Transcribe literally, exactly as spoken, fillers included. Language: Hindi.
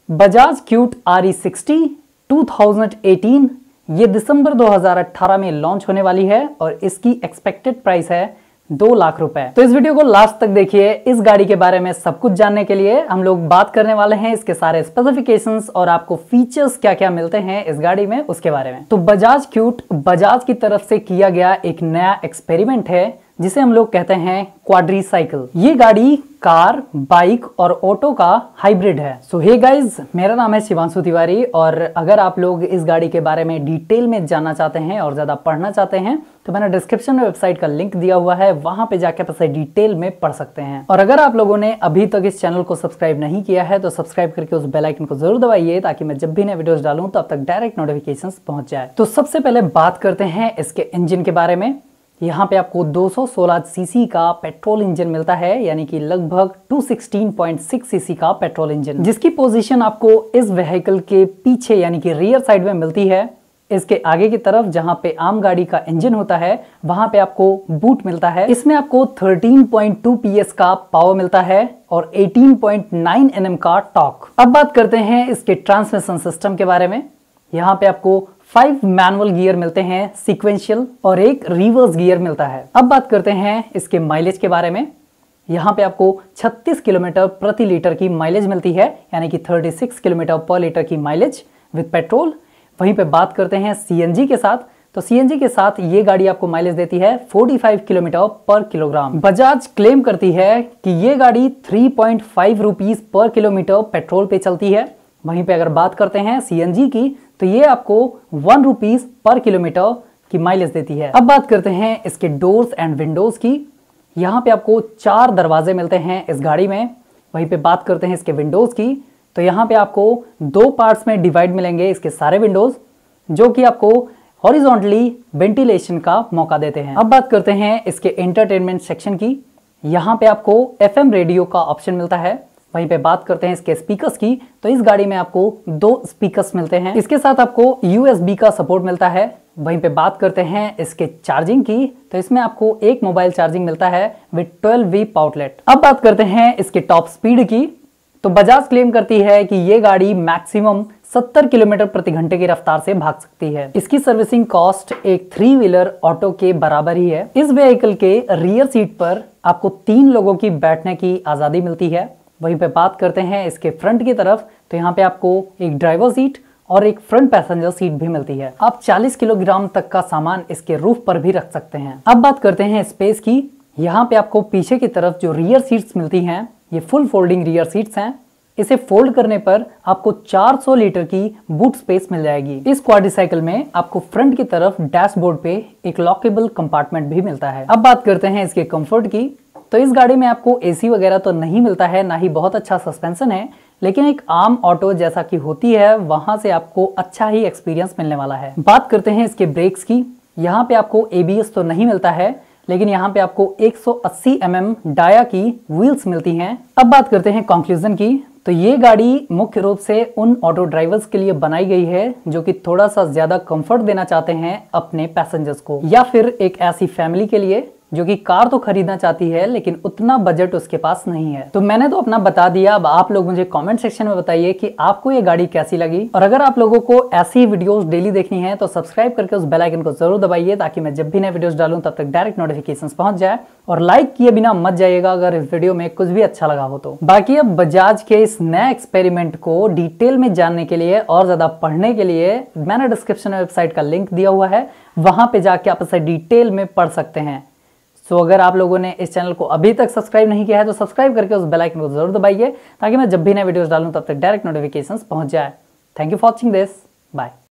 Bajaj Qute R E sixty two thousand eighteen ये दिसंबर दो हज़ार अठारह में लॉन्च होने वाली है और इसकी एक्सपेक्टेड प्राइस है दो लाख रुपए। तो इस वीडियो को लास्ट तक देखिए। इस गाड़ी के बारे में सब कुछ जानने के लिए हम लोग बात करने वाले हैं इसके सारे स्पेसिफिकेशंस और आपको फीचर्स क्या क्या मिलते हैं इस गाड़ी में उसके बारे में। तो बजाज क्यूट बजाज की तरफ से किया गया एक नया एक्सपेरिमेंट है जिसे हम लोग कहते हैं क्वाड्री साइकिल। ये गाड़ी कार, बाइक और ऑटो का हाइब्रिड है। सो हे गाइज, मेरा नाम है शिवांशु तिवारी और अगर आप लोग इस गाड़ी के बारे में डिटेल में जानना चाहते हैं और ज्यादा पढ़ना चाहते हैं तो मैंने डिस्क्रिप्शन में वेबसाइट का लिंक दिया हुआ है, वहां पे जाके आप डिटेल में पढ़ सकते हैं। और अगर आप लोगों ने अभी तक इस चैनल को सब्सक्राइब नहीं किया है तो सब्सक्राइब करके उस बेल आइकन को जरूर दबाइए ताकि मैं जब भी नए वीडियोस डालूं तो अब तक डायरेक्ट नोटिफिकेशन पहुंच जाए। तो सबसे पहले बात करते हैं इसके इंजन के बारे में। यहाँ पे आपको दो सौ सोलह सीसी का पेट्रोल इंजन मिलता है, यानी कि लगभग दो सौ सोलह पॉइंट छह सीसी का पेट्रोल इंजन, जिसकी पोजीशन आपको इस व्हीकल के पीछे यानी कि रियर साइड में मिलती है। इसके आगे की तरफ जहां पे आम गाड़ी का इंजन होता है वहां पे आपको बूट मिलता है। इसमें आपको तेरह पॉइंट दो पीएस का पावर मिलता है और अठारह पॉइंट नौ एनएम का टॉर्क। अब बात करते हैं इसके ट्रांसमिशन सिस्टम के बारे में। यहाँ पे आपको फाइव मैनुअल गियर मिलते हैं सीक्वेंशियल और एक रिवर्स गियर मिलता है। अब बात करते हैं इसके माइलेज के बारे में। यहाँ पे आपको छत्तीस किलोमीटर प्रति लीटर की माइलेज मिलती है, यानी कि छत्तीस किलोमीटर पर लीटर की माइलेज विद पेट्रोल। वहीं पे बात करते हैं सीएनजी के साथ, तो सीएनजी के साथ ये गाड़ी आपको माइलेज देती है पैंतालीस किलोमीटर पर किलोग्राम। बजाज क्लेम करती है कि ये गाड़ी तीन पॉइंट पाँच रुपीस पर किलोमीटर पेट्रोल पे चलती है। वहीं पे अगर बात करते हैं सीएनजी की तो ये आपको वन रुपीस पर किलोमीटर की माइलेज देती है। अब बात करते हैं इसके डोर्स एंड विंडोज की। यहाँ पे आपको चार दरवाजे मिलते हैं इस गाड़ी में। वहीं पे बात करते हैं इसके विंडोज की, तो यहाँ पे आपको दो पार्ट्स में डिवाइड मिलेंगे इसके सारे विंडोज, जो कि आपको हॉरिजॉन्टली वेंटिलेशन का मौका देते हैं। अब बात करते हैं इसके एंटरटेनमेंट सेक्शन की। यहाँ पे आपको एफएम रेडियो का ऑप्शन मिलता है। वहीं पे बात करते हैं इसके स्पीकर्स की, तो इस गाड़ी में आपको दो स्पीकर्स मिलते हैं। इसके साथ आपको यूएसबी का सपोर्ट मिलता है। वहीं पे बात करते हैं इसके चार्जिंग की, तो इसमें आपको एक मोबाइल चार्जिंग मिलता है विद ट्वेल्व वी आउटलेट। अब बात करते हैं इसके टॉप स्पीड की, तो बजाज क्लेम करती है कि ये गाड़ी मैक्सिमम सत्तर किलोमीटर प्रति घंटे की रफ्तार से भाग सकती है। इसकी सर्विसिंग कॉस्ट एक थ्री व्हीलर ऑटो के बराबर ही है। इस व्हीकल के रियर सीट पर आपको तीन लोगों की बैठने की आजादी मिलती है। वहीं पे बात करते हैं इसके फ्रंट की तरफ, तो यहाँ पे आपको एक ड्राइवर सीट और एक फ्रंट पैसेंजर सीट भी मिलती है। आप चालीस किलोग्राम तक का सामान इसके रूफ पर भी रख सकते हैं। अब बात करते हैं स्पेस की। यहाँ पे आपको पीछे की तरफ जो रियर सीट्स मिलती हैं ये फुल फोल्डिंग रियर सीट्स हैं। इसे फोल्ड करने पर आपको चार सौ लीटर की बूट स्पेस मिल जाएगी। इस क्वाड्रीसाइकिल में आपको फ्रंट की तरफ डैशबोर्ड पे एक लॉकेबल कंपार्टमेंट भी मिलता है। अब बात करते हैं इसके कंफर्ट की, तो इस गाड़ी में आपको एसी वगैरह तो नहीं मिलता है, ना ही बहुत अच्छा सस्पेंशन है, लेकिन एक आम ऑटो जैसा कि होती है वहां से आपको अच्छा ही एक्सपीरियंस मिलने वाला है। बात करते हैं इसके ब्रेक्स की। यहाँ पे आपको एबीएस तो नहीं मिलता है, लेकिन यहाँ पे आपको एक सौ अस्सी एम एम डाया की व्हील्स मिलती हैं। अब बात करते हैं कंक्लूजन की, तो ये गाड़ी मुख्य रूप से उन ऑटो ड्राइवर्स के लिए बनाई गई है जो कि थोड़ा सा ज्यादा कंफर्ट देना चाहते हैं अपने पैसेंजर्स को, या फिर एक ऐसी फैमिली के लिए जो कि कार तो खरीदना चाहती है लेकिन उतना बजट उसके पास नहीं है। तो मैंने तो अपना बता दिया, अब आप लोग मुझे कमेंट सेक्शन में बताइए कि आपको ये गाड़ी कैसी लगी। और अगर आप लोगों को ऐसी वीडियोस डेली देखनी है तो सब्सक्राइब करके उस बेल आइकन को जरूर दबाइए ताकि मैं जब भी नए वीडियोस डालूं तब तक डायरेक्ट नोटिफिकेशंस पहुंच जाए। और लाइक किए बिना मत जाइएगा अगर इस वीडियो में कुछ भी अच्छा लगा हो तो। बाकी अब बजाज के इस नए एक्सपेरिमेंट को डिटेल में जानने के लिए और ज्यादा पढ़ने के लिए मैंने डिस्क्रिप्शन में वेबसाइट का लिंक दिया हुआ है, वहां पे जाके आप इसे डिटेल में पढ़ सकते हैं। सो so, अगर आप लोगों ने इस चैनल को अभी तक सब्सक्राइब नहीं किया है तो सब्सक्राइब करके उस बेल आइकन को जरूर दबाइए ताकि मैं जब भी नए वीडियोस डालूं तब तक डायरेक्ट नोटिफिकेशंस पहुंच जाए। Thank you for watching this, bye.